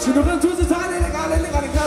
สนุกกันช่วงสุดท้ายในรายการเลยนะครับ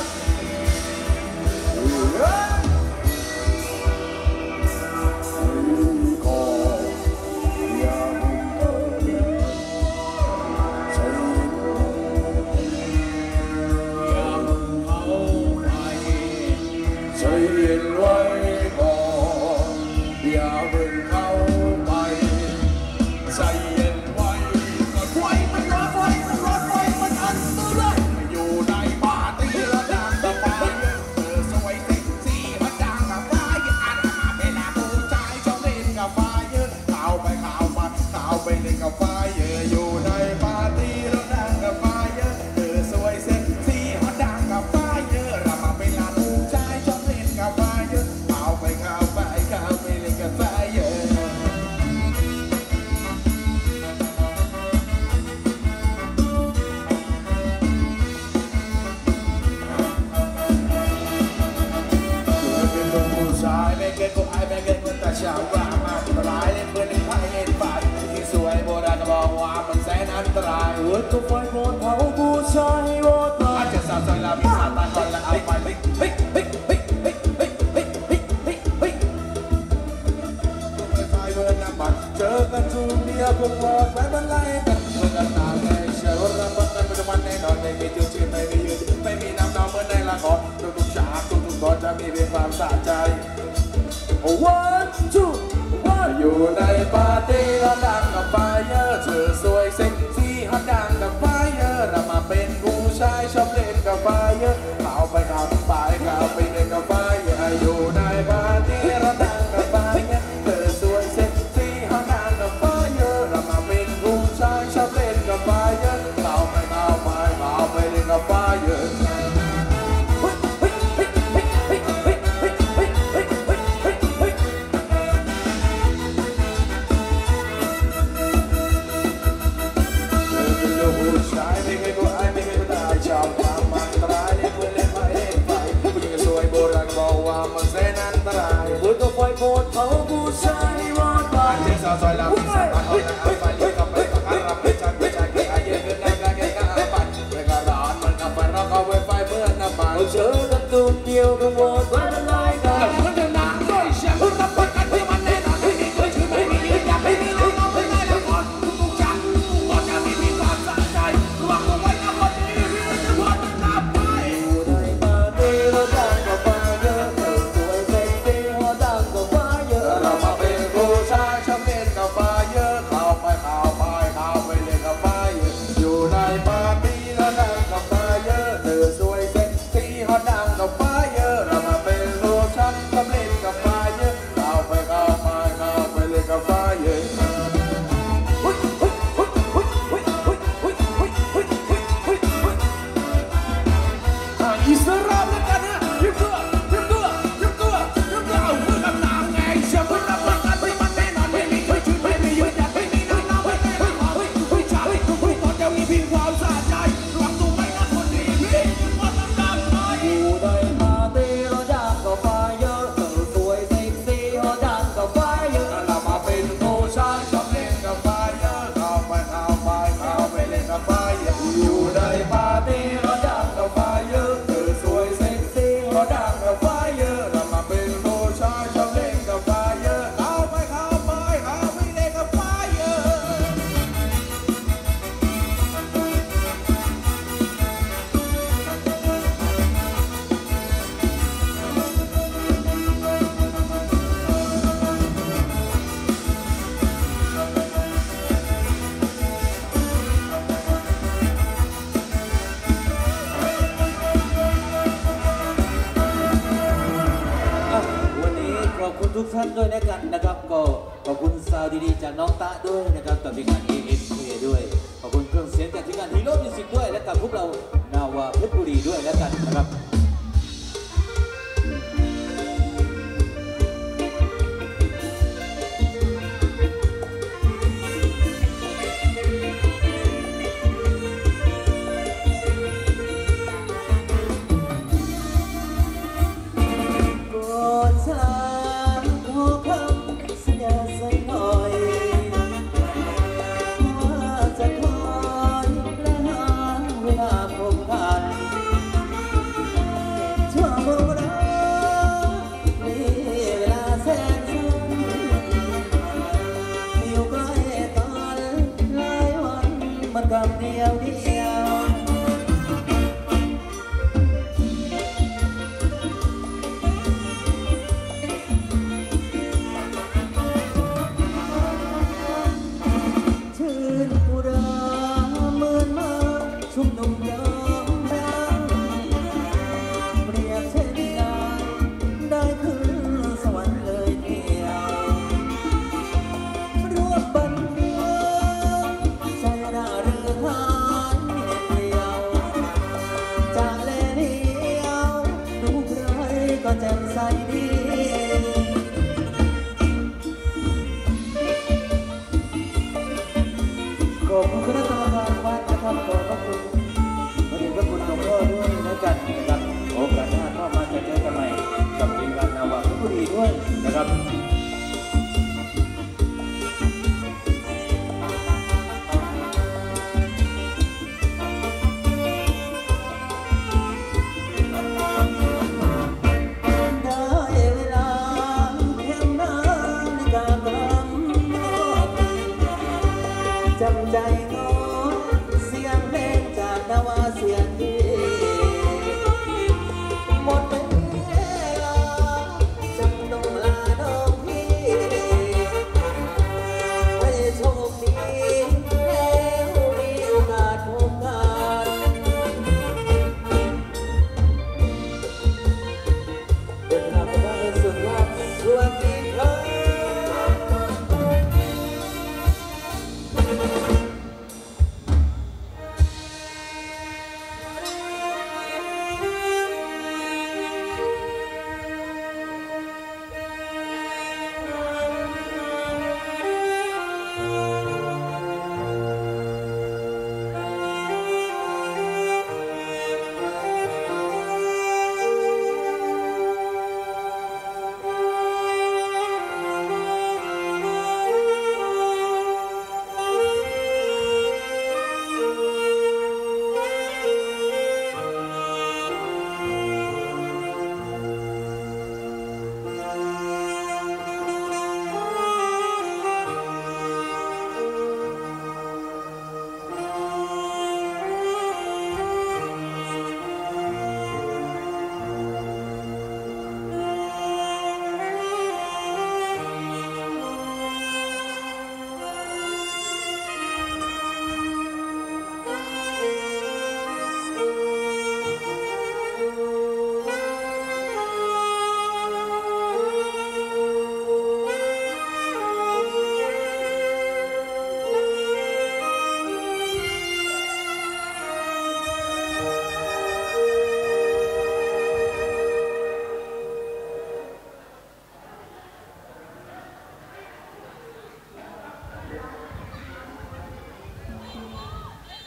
ก็ไฟโพนเผาบูชาให้วอดมาจะสาบใจลาพิซาตาคอนและเอาไปเจอกันทุกเดียวพวกวอดแหวนบันไลกันเมื่อกันตาแก่เชื่อว่ารับประกันปัจจุบันแน่นอนไม่มีจุดชื่นไม่มียืนไม่มีน้ำนองเหมือนในละครทุกฉากทุกตอนจะมีเพียงความสะใจ One two one อยู่ในปาร์ตี้แล้วดังกับไฟเยอร์เธอสวยเซ็กซี่ฮอตดังกับไฟเยอร์เรามาเป็นผู้ชายชอบเล่นกับไฟเยอร์เข้าไปเข้าไปเล่นกับไฟเยอร์อยู่ในปาร์ตี้แล้วดังกับไฟเยอร์เธอสวยเซ็กซี่ฮอตดังกับไฟเยอร์เรามาเป็นผู้ชายชอบเล่นกับไฟเยอร์เข้าไปเล่นกับไฟเยอร์ไฟโพนเผาบูชาให้วอดมาเจ้าซอยลาพิซาตาคอนและเอาไปเลี้ยงกับไปประกันรับไม่ใช่ใครเยืนกันเมื่อกระดานมันกับไฟเราเอาไว้ไฟเมื่อน้ำมันเจอกันตูนเดียวกันวอดวันละลายกันแล้วมันจะนานด้วยเชื่อรับประกันที่มันแน่นอนไม่มีเคยชื่อไม่มียืนยันไม่มีเราเอาไปได้แล้วก่อนทุกจังก่อนจะมีความสะใจวางเอาไว้นะคนนี้พี่มันจะพอจะนับไปอยู่ในปาร์ตี้เราดังกับไฟเยอะสวยเซ็กซี่ฮอตดังกับไฟเยอะเรามาเป็นผู้ชายชอบเล่นกับไฟเยอะเข้าไปเล่นกับไฟเยอะอยู่ในปาร์ตี้เราดังกับไฟเยอะเธอสวยเซ็กซี่ฮอตดังกับไฟเยอะเรามาเป็นผู้ชายชอบเล่นกับไฟเยอะเข้าไปเล่นกับไฟเยอะอิสระแล้วกันนะยืมตัวเอาเพื่อนนางไงเชื่อมันรับประกันที่มันแน่นอนไม่มีเคยชื่อไม่มียืนยันไม่มีน้ำไม่มีใช่ทุกคนจะมีเพียงความสะใจรักตัวไม่รักคนดีพี่ว่าต้องดังไปอยู่ในปาร์ตี้เราดังกับไฟเยอะเธอสวยเซ็กซี่เราดังกับไฟเยอะเรามาเป็นผู้ชายชอบเล่นกับไฟเยอะเข้าไปเล่นกับไฟเยอะอยู่ในปาร์ตี้เราดังกับไฟเยอะเธอสวยเซ็กซี่เราดังกับไฟเยอะเรามาเป็นผู้ชายชอบเล่นกับไฟเยอะเข้าไปเล่นกับไฟเยอะวันนี้ขอบคุณทุกท่านด้วยนะครับก็ขอบคุณซาวดีๆจากน้องตะด้วยนะครับกับทีมงาน AFK ด้วยขอบคุณเครื่องเสียงจากทีมงานฮีโร่มิวสิกด้วยและกับพวกเรานาวาเพชรบุรีด้วยแล้วกันนะครับเวลาพบหาดี